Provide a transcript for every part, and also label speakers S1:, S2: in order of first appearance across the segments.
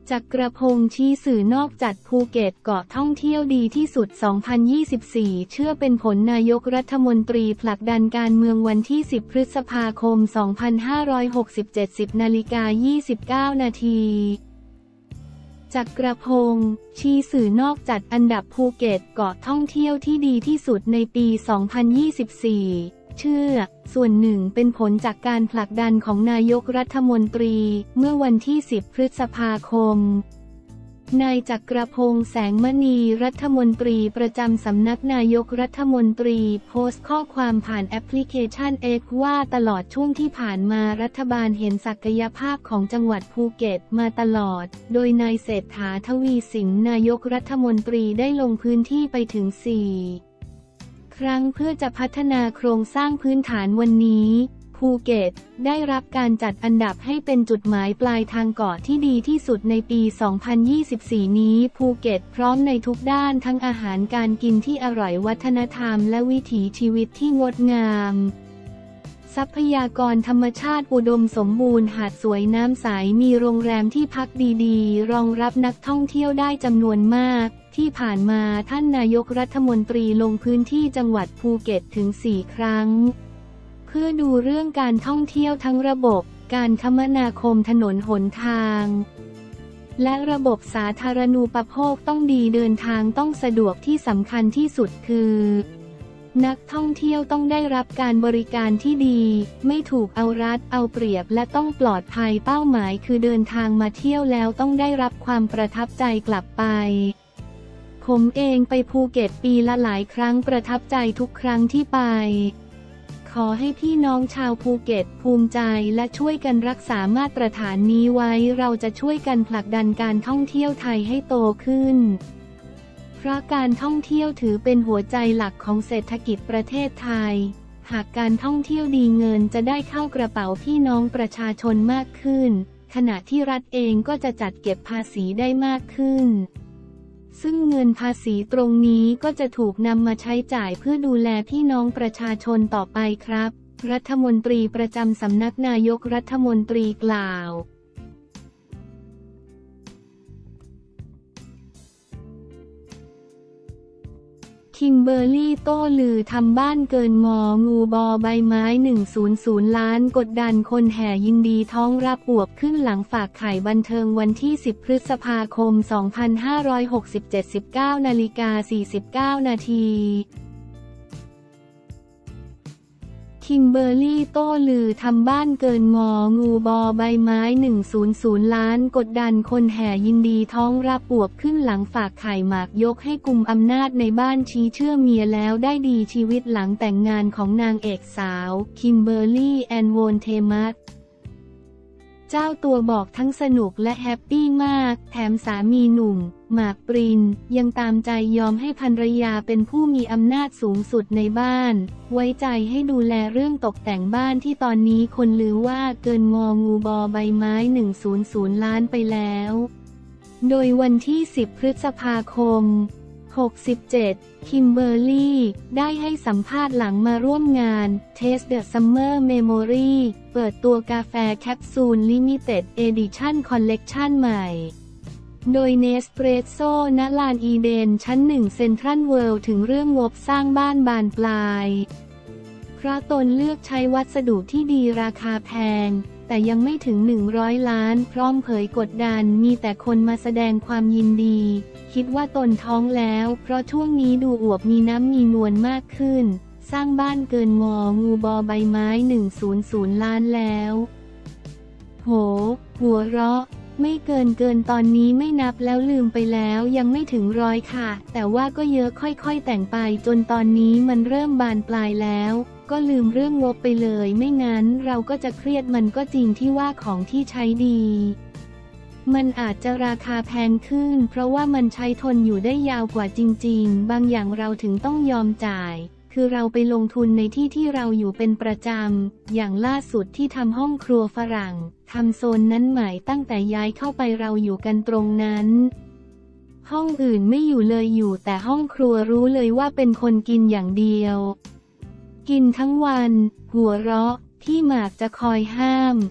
S1: จักรพงษ์ชี้สื่อนอกจัดภูเก็ตเกาะท่องเที่ยวดีที่สุด 2024 เชื่อเป็นผลนายกรัฐมนตรีผลักดันการเมืองวันที่ 10 พฤษภาคม 2567 10:29 นาทีจักรพงษ์ชี้สื่อนอกจัดอันดับภูเก็ตเกาะท่องเที่ยวที่ดีที่สุดในปี 2024 เชื่อส่วนหนึ่งเป็นผลจากการผลักดันของนายกรัฐมนตรีเมื่อวันที่ 10 พฤษภาคมนายจักรพงษ์แสงมณีรัฐมนตรีประจำสำนักนายกรัฐมนตรีโพสต์ข้อความผ่านแอปพลิเคชัน X ว่าตลอดช่วงที่ผ่านมารัฐบาลเห็นศักยภาพของจังหวัดภูเก็ตมาตลอดโดยนายเศรษฐา ทวีสินนายกรัฐมนตรีได้ลงพื้นที่ไปถึง 4 ครั้งเพื่อจะพัฒนาโครงสร้างพื้นฐานวันนี้ภูเก็ตได้รับการจัดอันดับให้เป็นจุดหมายปลายทางเกาะที่ดีที่สุดในปี 2024 นี้ภูเก็ตพร้อมในทุกด้านทั้งอาหารการกินที่อร่อยวัฒนธรรมและวิถีชีวิตที่งดงามทรัพยากรธรรมชาติอุดมสมบูรณ์หาดสวยน้ำใสมีโรงแรมที่พักดีๆรองรับนักท่องเที่ยวได้จำนวนมากที่ผ่านมาท่านนายกรัฐมนตรีลงพื้นที่จังหวัดภูเก็ตถึง 4 ครั้งเพื่อดูเรื่องการท่องเที่ยวทั้งระบบการคมนาคมถนนหนทางและระบบสาธารณูปโภคต้องดีเดินทางต้องสะดวกที่สำคัญที่สุดคือนักท่องเที่ยวต้องได้รับการบริการที่ดีไม่ถูกเอารัดเอาเปรียบและต้องปลอดภัยเป้าหมายคือเดินทางมาเที่ยวแล้วต้องได้รับความประทับใจกลับไปผมเองไปภูเก็ตปีละหลายครั้งประทับใจทุกครั้งที่ไปขอให้พี่น้องชาวภูเก็ตภูมิใจและช่วยกันรักษามาตรฐานนี้ไว้เราจะช่วยกันผลักดันการท่องเที่ยวไทยให้โตขึ้นเพราะการท่องเที่ยวถือเป็นหัวใจหลักของเศรษฐกิจประเทศไทยหากการท่องเที่ยวดีเงินจะได้เข้ากระเป๋าพี่น้องประชาชนมากขึ้นขณะที่รัฐเองก็จะจัดเก็บภาษีได้มากขึ้นซึ่งเงินภาษีตรงนี้ก็จะถูกนำมาใช้จ่ายเพื่อดูแลพี่น้องประชาชนต่อไปครับรัฐมนตรีประจำสำนักนายกรัฐมนตรีกล่าวคิมเบอร์รี่โต้ลือทำบ้านเกินงองูบอใบไม้100 ล้านกดดันคนแห่ยินดีท้องรับอวบขึ้นหลังฝากไข่บันเทิงวันที่ 10 พฤษภาคม 2567 19:49 นาทีคิมเบอร์รี่โต้ลือทำบ้านเกินงองูบอใบไม้100 ล้านกดดันคนแห่ยินดีท้องรับอวบขึ้นหลังฝากไข่หมากยกให้กุมอำนาจในบ้านชี้เชื่อเมียแล้วได้ดีชีวิตหลังแต่งงานของนางเอกสาวคิมเบอร์รี่แอนโวนเทมัสเจ้าตัวบอกทั้งสนุกและแฮปปี้มากแถมสามีหนุ่มหมากปรินยังตามใจยอมให้ภรรยาเป็นผู้มีอำนาจสูงสุดในบ้านไว้ใจให้ดูแลเรื่องตกแต่งบ้านที่ตอนนี้คนลือว่าเกินงองูบอใบไม้100 ล้านไปแล้วโดยวันที่ 10 พฤษภาคม 67 คิมเบอร์รี่ได้ให้สัมภาษณ์หลังมาร่วมงาน Taste the Summer Memory เปิดตัวกาแฟแคปซูล Limited Edition Collection ใหม่โดยเนสเปรสโซ่ณลานอีเดนชั้น 1 เซ็นทรัลเวิลด์ถึงเรื่องงบสร้างบ้านบานปลายเพราะตนเลือกใช้วัสดุที่ดีราคาแพงแต่ยังไม่ถึง100 ล้านพร้อมเผยกดดันมีแต่คนมาแสดงความยินดีคิดว่าตนท้องแล้วเพราะช่วงนี้ดูอวบมีน้ำมีนวลมากขึ้นสร้างบ้านเกินงองูบอใบไม้100 ล้านแล้วโหหัวเราะไม่เกินตอนนี้ไม่นับแล้วลืมไปแล้วยังไม่ถึง100ค่ะแต่ว่าก็เยอะค่อยๆแต่งไปจนตอนนี้มันเริ่มบานปลายแล้วก็ลืมเรื่องงบไปเลยไม่งั้นเราก็จะเครียดมันก็จริงที่ว่าของที่ใช้ดีมันอาจจะราคาแพงขึ้นเพราะว่ามันใช้ทนอยู่ได้ยาวกว่าจริงๆบางอย่างเราถึงต้องยอมจ่ายคือเราไปลงทุนในที่ที่เราอยู่เป็นประจำอย่างล่าสุดที่ทำห้องครัวฝรั่งทำโซนนั้นใหม่ตั้งแต่ย้ายเข้าไปเราอยู่กันตรงนั้นห้องอื่นไม่อยู่เลยอยู่แต่ห้องครัวรู้เลยว่าเป็นคนกินอย่างเดียวกินทั้งวันหัวเราะพี่หมากจะคอยห้าม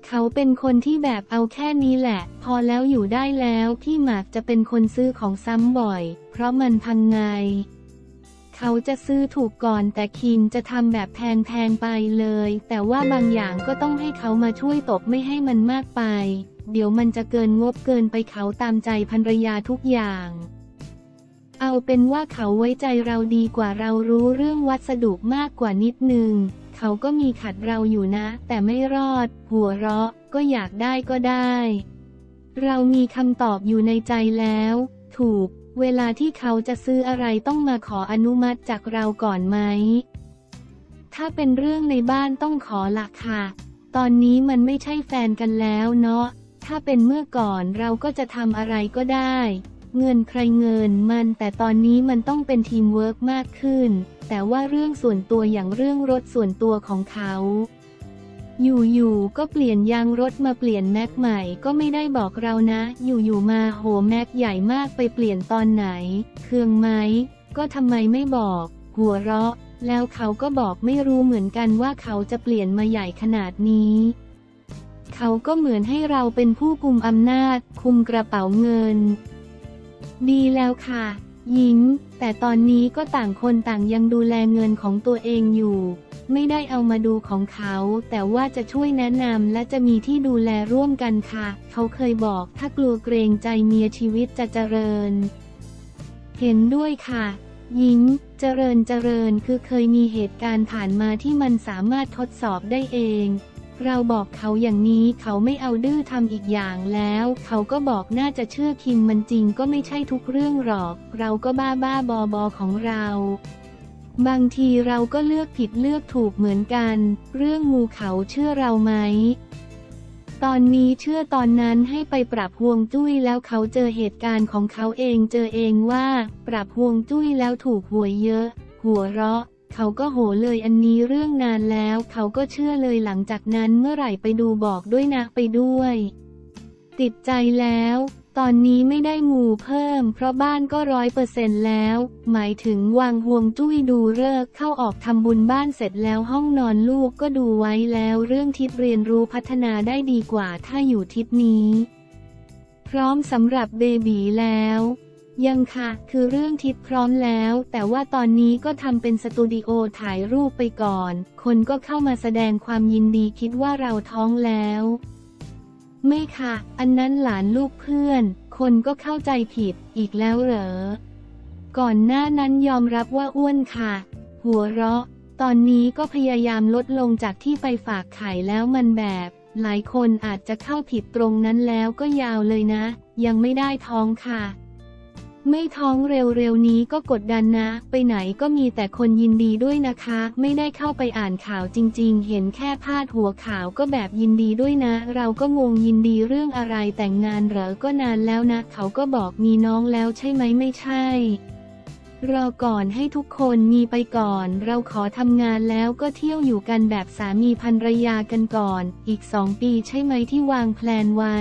S1: เขาเป็นคนที่แบบเอาแค่นี้แหละพอแล้วอยู่ได้แล้วพี่หมากจะเป็นคนซื้อของซ้ำบ่อยเพราะมันพังไงเขาจะซื้อถูกก่อนแต่คิมจะทำแบบแพงๆไปเลยแต่ว่าบางอย่างก็ต้องให้เขามาช่วยตบไม่ให้มันมากไปเดี๋ยวมันจะเกินงบเกินไปเขาตามใจภรรยาทุกอย่างเอาเป็นว่าเขาไว้ใจเราดีกว่าเรารู้เรื่องวัสดุมากกว่านิดนึงเขาก็มีขัดเราอยู่นะแต่ไม่รอดหัวเราะก็อยากได้ก็ได้เรามีคำตอบอยู่ในใจแล้วถูกเวลาที่เขาจะซื้ออะไรต้องมาขออนุมัติจากเราก่อนไหมถ้าเป็นเรื่องในบ้านต้องขอละค่ะตอนนี้มันไม่ใช่แฟนกันแล้วเนาะถ้าเป็นเมื่อก่อนเราก็จะทำอะไรก็ได้เงินใครเงินมันแต่ตอนนี้มันต้องเป็นทีมเวิร์กมากขึ้นแต่ว่าเรื่องส่วนตัวอย่างเรื่องรถส่วนตัวของเขาอยู่ๆก็เปลี่ยนยางรถมาเปลี่ยนแม็กใหม่ก็ไม่ได้บอกเรานะอยู่ๆมาโหแม็กใหญ่มากไปเปลี่ยนตอนไหนเคืองไหมก็ทำไมไม่บอกหัวเราะแล้วเขาก็บอกไม่รู้เหมือนกันว่าเขาจะเปลี่ยนมาใหญ่ขนาดนี้เขาก็เหมือนให้เราเป็นผู้กุมอำนาจคุมกระเป๋าเงินดีแล้วค่ะยิ้มแต่ตอนนี้ก็ต่างคนต่างยังดูแลเงินของตัวเองอยู่ไม่ได้เอามาดูของเขาแต่ว่าจะช่วยแนะนำและจะมีที่ดูแลร่วมกันค่ะเขาเคยบอกถ้ากลัวเกรงใจเมียชีวิตจะเจริญเห็นด้วยค่ะยิ้มเจริญคือเคยมีเหตุการณ์ผ่านมาที่มันสามารถทดสอบได้เองเราบอกเขาอย่างนี้เขาไม่เอาดื้อทำอีกอย่างแล้วเขาก็บอกน่าจะเชื่อคิมมันจริงก็ไม่ใช่ทุกเรื่องหรอกเราก็บ้าบอของเราบางทีเราก็เลือกผิดเลือกถูกเหมือนกันเรื่องงูเขาเชื่อเราไหมตอนนี้เชื่อตอนนั้นให้ไปปรับฮวงจุ้ยแล้วเขาเจอเหตุการณ์ของเขาเองเจอเองว่าปรับฮวงจุ้ยแล้วถูกหวยเยอะหัวเราะเขาก็โหเลยอันนี้เรื่องนานแล้วเขาก็เชื่อเลยหลังจากนั้นเมื่อไหร่ไปดูบอกด้วยนะไปด้วยติดใจแล้วตอนนี้ไม่ได้งูเพิ่มเพราะบ้านก็100%แล้วหมายถึงวางฮวงจุ้ยดูฤกษ์เข้าออกทำบุญบ้านเสร็จแล้วห้องนอนลูกก็ดูไว้แล้วเรื่องทิศเรียนรู้พัฒนาได้ดีกว่าถ้าอยู่ทิศนี้พร้อมสำหรับเบบีแล้วยังค่ะคือเรื่องทิศพร้อมแล้วแต่ว่าตอนนี้ก็ทำเป็นสตูดิโอถ่ายรูปไปก่อนคนก็เข้ามาแสดงความยินดีคิดว่าเราท้องแล้วไม่ค่ะอันนั้นหลานลูกเพื่อนคนก็เข้าใจผิดอีกแล้วเหรอก่อนหน้านั้นยอมรับว่าอ้วนค่ะหัวเราะตอนนี้ก็พยายามลดลงจากที่ไปฝากไข่แล้วมันแบบหลายคนอาจจะเข้าผิดตรงนั้นแล้วก็ยาวเลยนะยังไม่ได้ท้องค่ะไม่ท้องเร็วๆนี้ก็กดดันนะไปไหนก็มีแต่คนยินดีด้วยนะคะไม่ได้เข้าไปอ่านข่าวจริงๆเห็นแค่พาดหัวข่าวก็แบบยินดีด้วยนะเราก็งงยินดีเรื่องอะไรแต่งงานเหรอก็นานแล้วนะเขาก็บอกมีน้องแล้วใช่ไหมไม่ใช่รอก่อนให้ทุกคนมีไปก่อนเราขอทำงานแล้วก็เที่ยวอยู่กันแบบสามีภรรยากันก่อนอีก2 ปีใช่ไหมที่วางแพลนไว้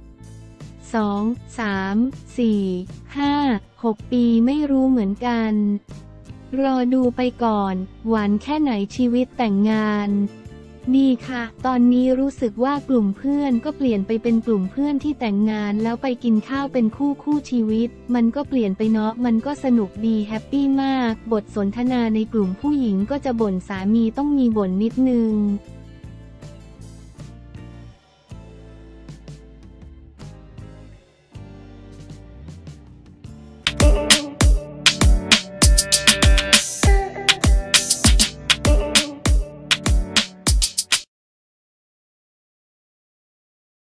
S1: 2 3 4 5 6 ปีไม่รู้เหมือนกันรอดูไปก่อนหวานแค่ไหนชีวิตแต่งงานดีค่ะตอนนี้รู้สึกว่ากลุ่มเพื่อนก็เปลี่ยนไปเป็นกลุ่มเพื่อนที่แต่งงานแล้วไปกินข้าวเป็นคู่ชีวิตมันก็เปลี่ยนไปเนาะมันก็สนุกดีแฮปปี้มากบทสนทนาในกลุ่มผู้หญิงก็จะบ่นสามีต้องมีบ่นนิดนึง